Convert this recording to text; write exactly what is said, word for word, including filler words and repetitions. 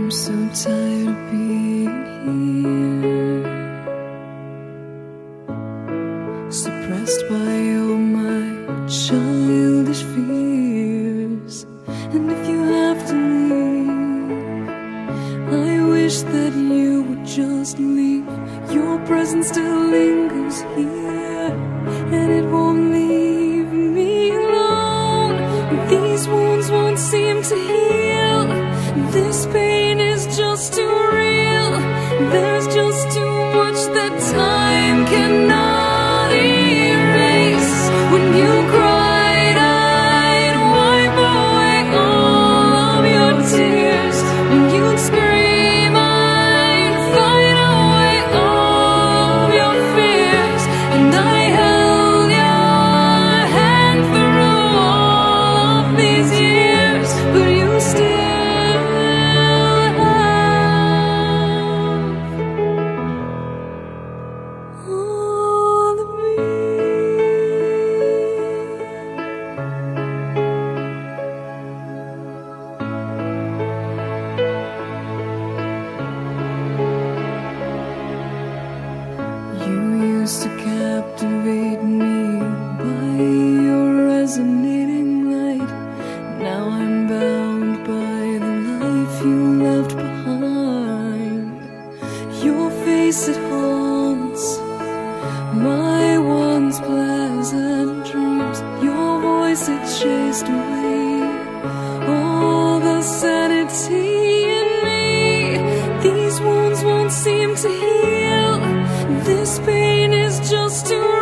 I'm so tired of being here, suppressed by all my childish fears. And if you have to leave, I wish that you would just leave. Your presence still lingers here, and it won't leave me alone. These wounds won't seem to heal. This pain is just too real. There's just too much that time cannot erase. When you cried, I'd wipe away all of your tears. When you'd scream, I'd fight away all of your fears. And I held your hand through all of these years, but you still to captivate me by your resonating light. Now I'm bound by the life you left behind. Your face, it haunts my once pleasant dreams. Your voice, it chased away all the sanity in me. These wounds won't seem to heal. This pain is just too